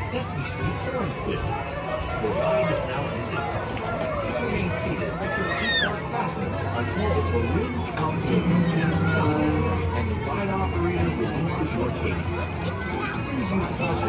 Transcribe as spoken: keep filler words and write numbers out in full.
Sesame Street Ferris wheel. The ride is now ended. Please remain seated with your seatbelt fastened until the balloons come to a complete stop and the ride operator releases your cage. Please use caution